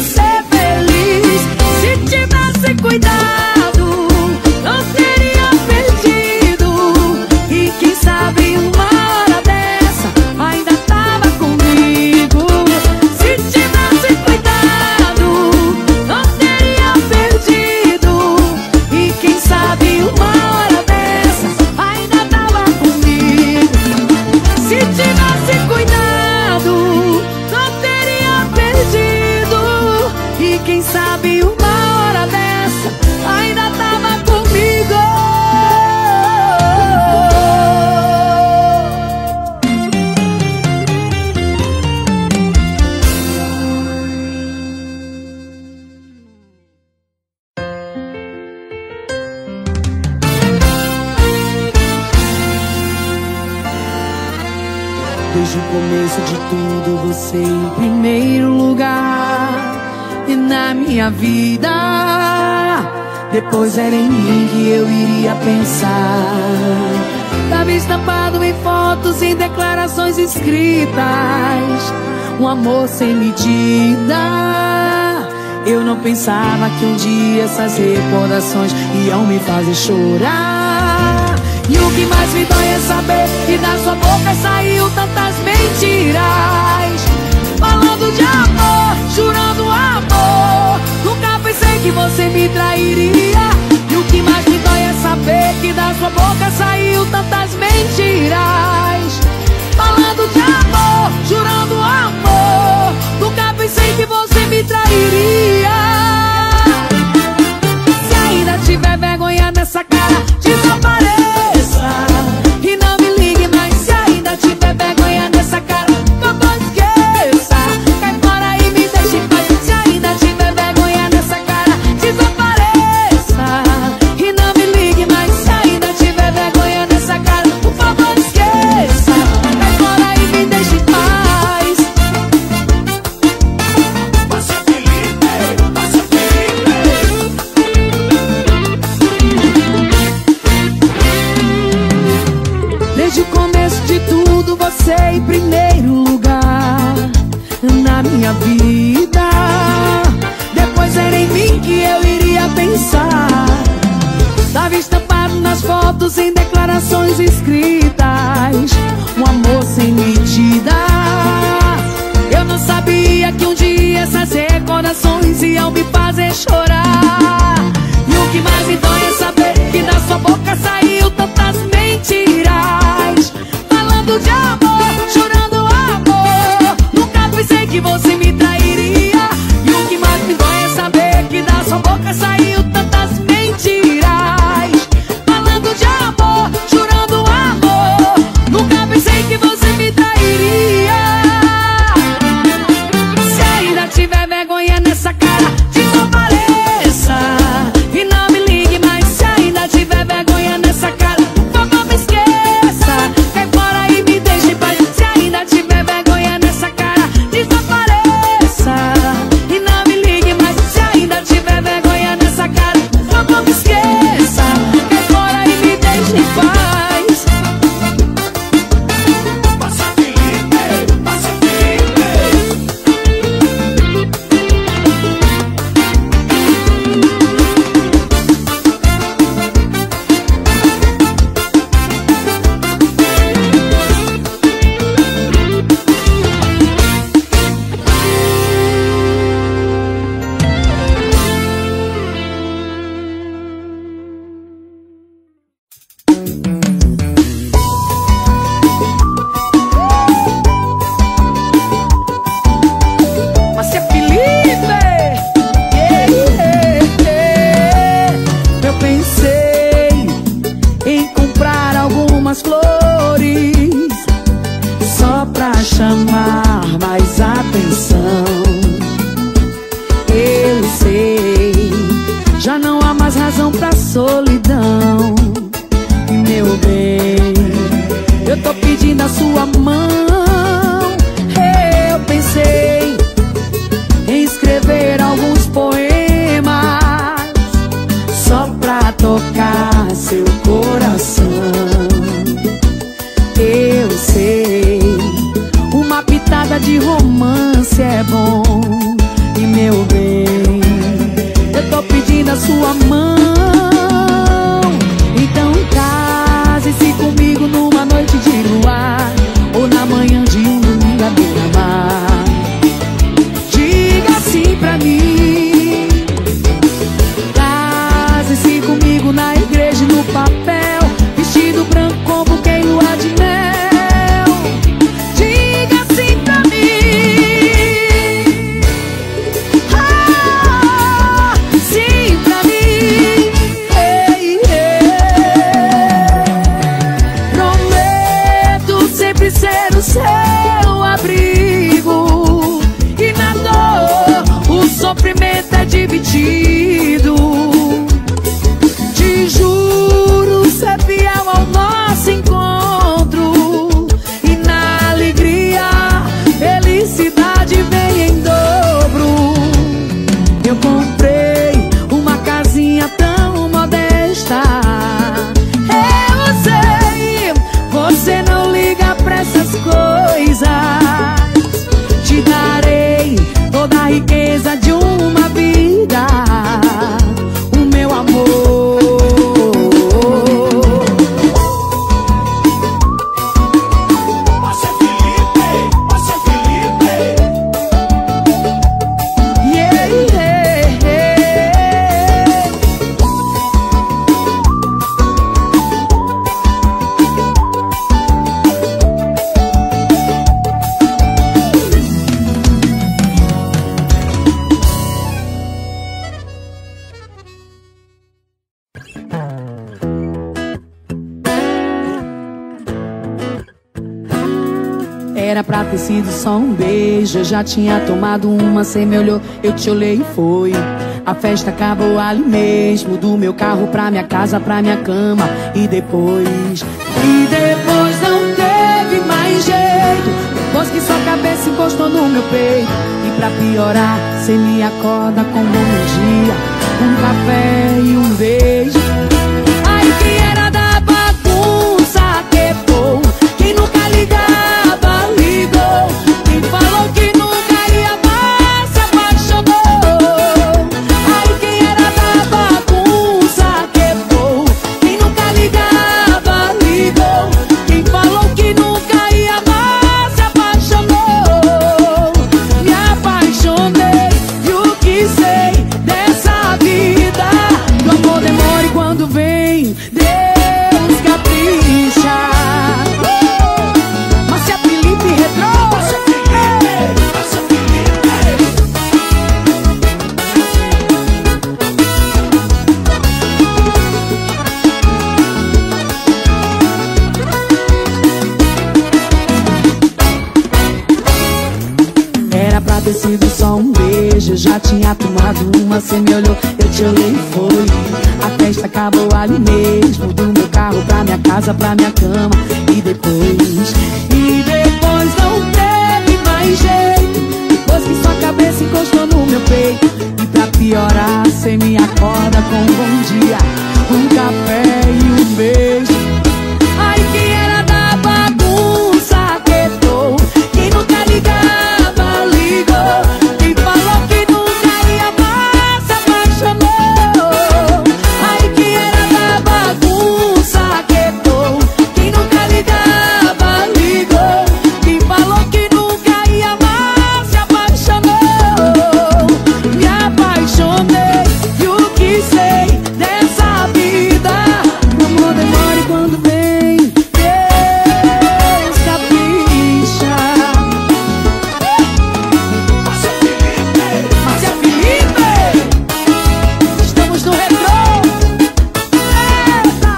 Desde o começo de tudo, você em primeiro lugar. E na minha vida, depois era em mim que eu iria pensar. Tava estampado em fotos e declarações escritas, um amor sem medida. Eu não pensava que um dia essas recordações iam me fazer chorar. E o que mais me dói é saber que da sua boca saiu tantas mentiras, falando de amor, jurando amor. Nunca pensei que você me trairia. E o que mais me dói é saber que da sua boca saiu tantas mentiras, falando de amor, jurando amor. Nunca pensei que você me trairia. Se ainda tiver vergonha nessa cara, desapareça e não me ligue mais. Se ainda tiver vergonha nessa cara, não esqueça, cai fora e me deixe em paz. Se ainda tiver vergonha nessa cara, desapareça e não me ligue mais. Se ainda tiver vergonha nessa cara, por favor esqueça, cai fora e me deixe em paz. Márcia Felipe, Márcia Felipe. Desde o começo de tudo, você em primeiro lugar na minha vida. Depois era em mim que eu iria pensar. Tava estampado nas fotos, em declarações escritas, um amor sem medida. Eu não sabia que um dia essas recordações iam me fazer chorar. E o que mais me dói é saber que da sua boca saiu tantas mentiras, falando de amor, jurando amor. Nunca pensei que você me trairia. E o que mais me dói é saber que da sua boca saiu tantas mentiras, falando de amor, jurando amor. Nunca pensei que você me trairia. Se ainda tiver vergonha nessa cara, desapareça e não me ligue mais. Se ainda tiver vergonha nessa cara, por favor me esqueça, cai fora e me deixe em paz. Se ainda tiver vergonha nessa cara, desapareça e não me ligue mais. Se ainda tiver vergonha nessa cara, por favor me esqueça, cai fora e me deixe em paz. Márcia Felipe, Márcia Felipe. Márcia Felipe, yeah, yeah, yeah. Eu pensei em comprar algumas flores só pra chamar mais atenção. Eu sei, já não há mais razão pra solidão. E meu bem, eu tô pedindo a sua mão. Eu pensei em escrever alguns poemas só pra tocar seu coração. Eu sei, uma pitada de romance é bom. E meu bem, eu tô pedindo a sua mão. Então case-se comigo numa noite de luar, ou na manhã de um domingo à beira-mar. Diga sim pra mim, case-se comigo na igreja e no papel, vestido branco com buquê e lua de mel. Diga sim pra mim, ah, sim pra mim. ter sido só um beijo. Eu já tinha tomado uma, cê me olhou, eu te olhei e foi. A festa acabou ali mesmo, do meu carro pra minha casa, pra minha cama. E depois, e depois não teve mais jeito, depois que sua cabeça encostou no meu peito. E pra piorar, cê me acorda com um bom dia, um café e um beijo. Ai, quem era da bagunça quebrou, quem nunca ligava ligou, quem falou que nunca ia mais se apaixonou. Ai, quem era da bagunça quebrou, quem nunca ligava ligou, quem falou que nunca ia mais se apaixonou. Me apaixonei e o que sei dessa vida, que o amor demora e quando vem Deus capricha. Márcia Felipe Retrô. Márcia Felipe, Márcia Felipe. Era pra ter sido só um beijo, eu já tinha tomado uma, cê me olhou, eu te olhei e foi. A festa acabou ali mesmo, do meu carro pra minha casa, pra minha cama. E depois, e depois não teve mais jeito, depois que sua cabeça encostou no meu peito. E pra piorar, cê me acorda com um bom dia, um café e um beijo. Ai, quem era da bagunça quebrou, quem nunca ligava ligou, quem falou que nunca ia mais se apaixonou. Ai, quem era da bagunça quebrou, quem nunca ligava ligou, quem falou que nunca ia mais se apaixonou. Me apaixonei e o que sei dessa vida, o amor demora e quando vem Deus capricha. Márcia Felipe, Márcia Felipe, estamos no retrô. Eita!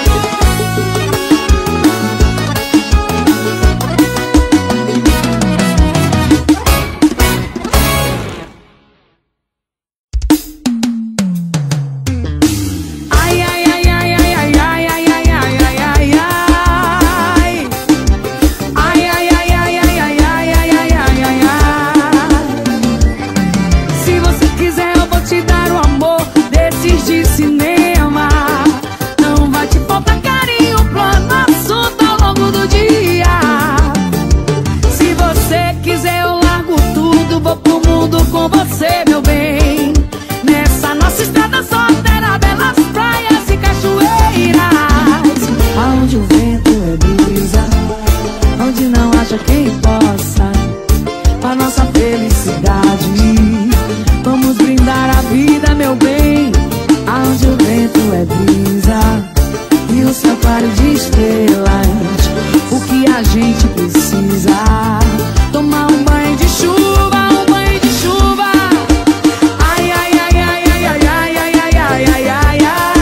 Ai, ai, ai, ai, ai, ai, ai, ai, ai, ai, ai, ai, ai. Ai, ai, ai, ai, ai, ai, ai, ai, ai, ai, ai, ai. Se você quiser eu vou te dar um amor desses de cinema. Não vai te faltar carinho, plano, assunto ao longo do dia. Se você quiser eu largo tudo, vou pro mundo com você, meu bem. Nessa nossa estrada solteira, belas praias e cachoeiras, aonde o vento é brisa, onde não haja quem possa a nossa felicidade. Vamos brindar a vida, meu bem, aonde o vento é brisa e o céu claro de estrelas. O que a gente precisa, tomar um banho de chuva, um banho de chuva. Ai, ai, ai, ai, ai, ai, ai, ai, ai, ai, ai, ai, ai.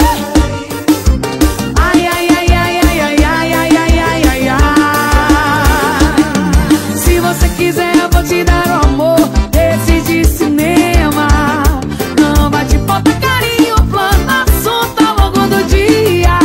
Ai, ai, ai, ai, ai, ai, ai, ai, ai, ai, ai, ai. Se você quiser eu vou te dar um amor desse de cinema. Não vai te faltar carinho, plano, assunto ao longo do dia.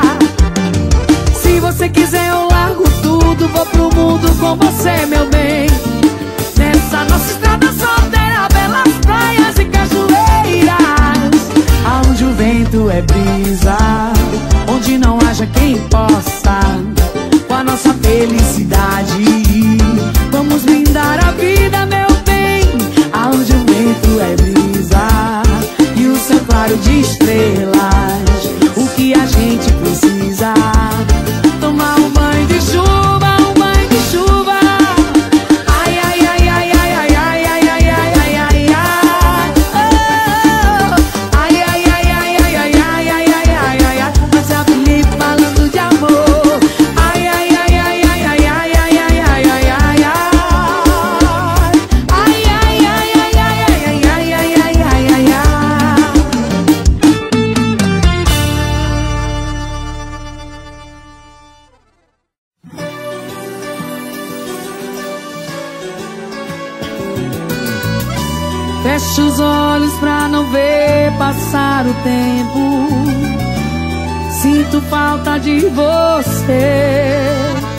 Se você quiser eu largo tudo, vou pro mundo com você, meu bem. Nessa nossa estrada solteira, belas praias e cachoeiras, aonde o vento é brisa, onde não haja quem possa com a nossa felicidade. Vamos brindar a vida, meu bem, aonde o vento é brisa e o céu claro de estrelas. O que a gente precisa, tomar um banho de chuva, um banho de chuva. Ai, ai, ai, ai, ai, ai, ai, ai, ai, ai, ai, ai, ai. Oh. Ai, ai, ai, ai, ai, ai, ai, ai, ai, ai, ai, ai. Márcia Felipe falando de amor. Ai, ai, ai, ai, ai, ai, ai, ai, ai, ai, ai, ai, ai. Ai, ai, ai, ai, ai, ai, ai, ai, ai, ai, ai, ai. Fecho os olhos pra não ver passar o tempo. Sinto falta de você.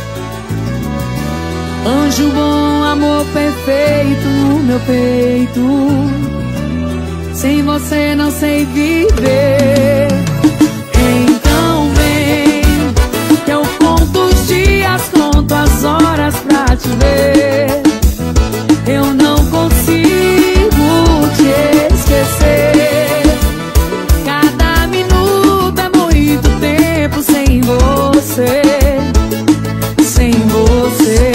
Anjo bom, amor perfeito no meu peito. Sem você não sei viver. Então vem, que eu conto os dias, conto as horas pra te ver. Eu não consigo te esquecer. Cada minuto é muito tempo sem você. Sem você.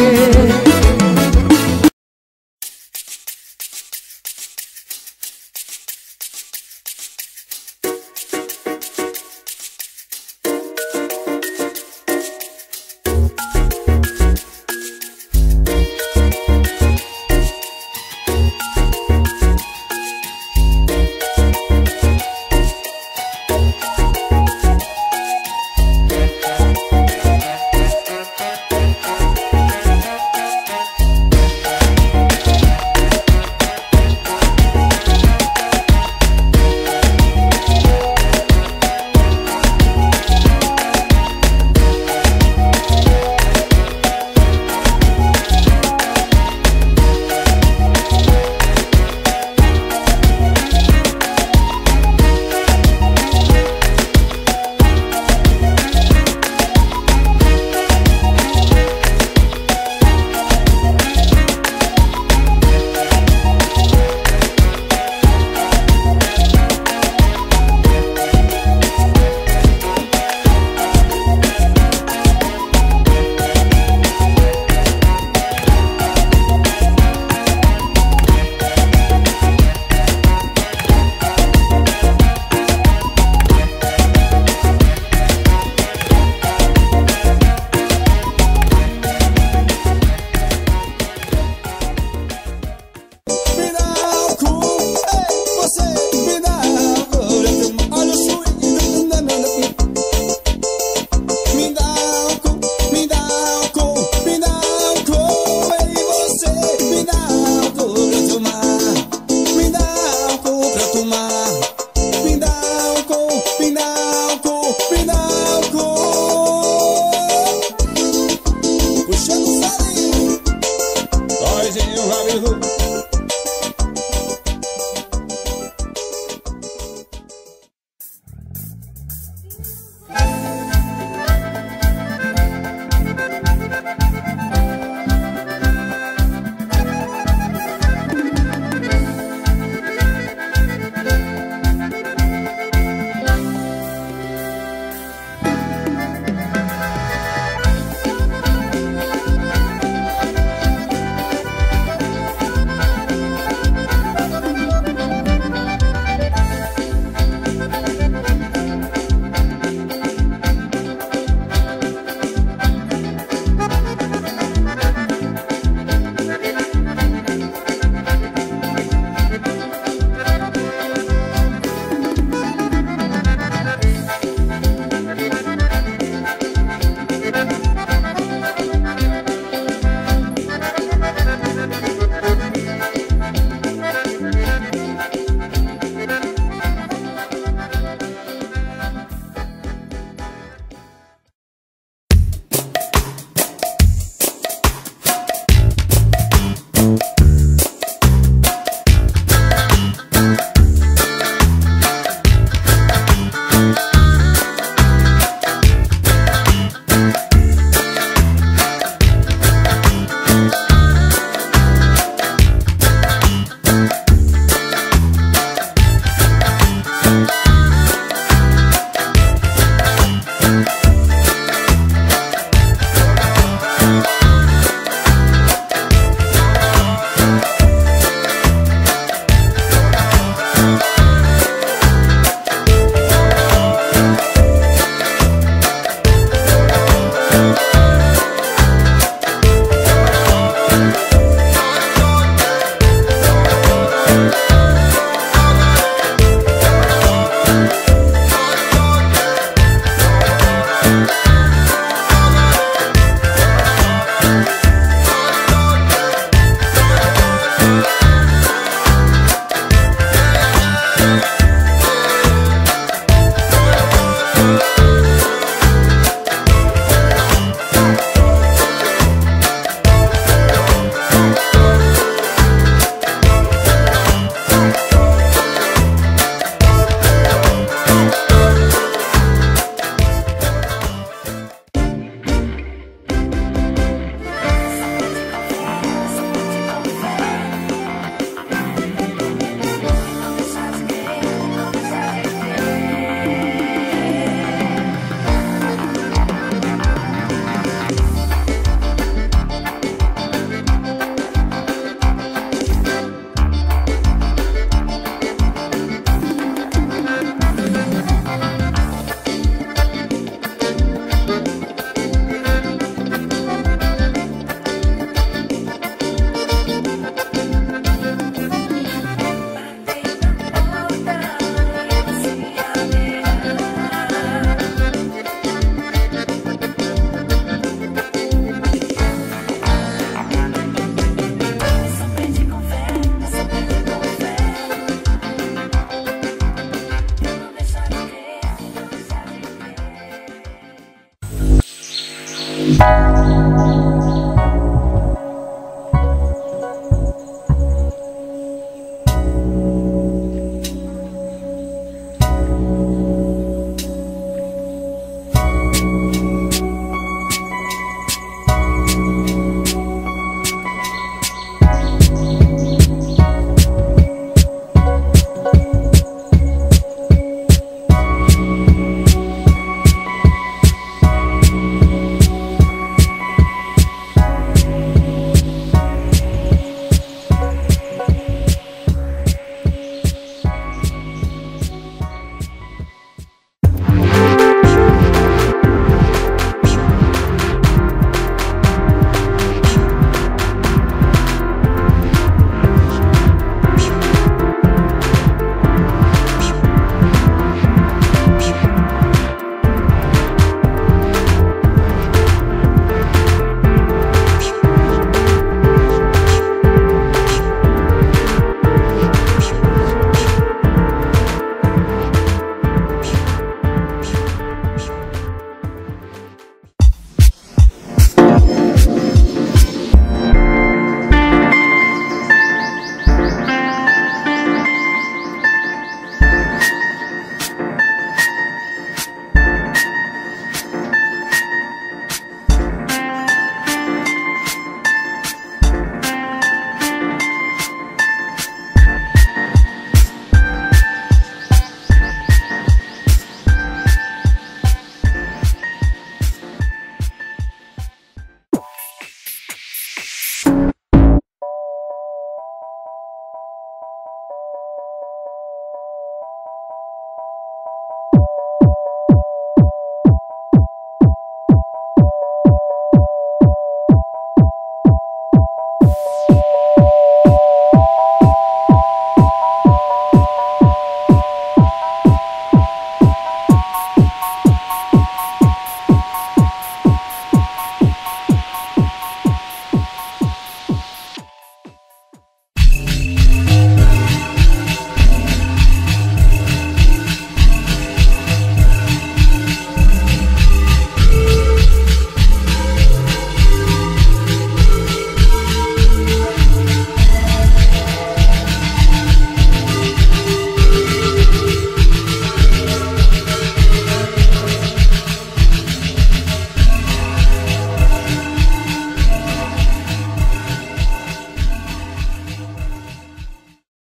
Thank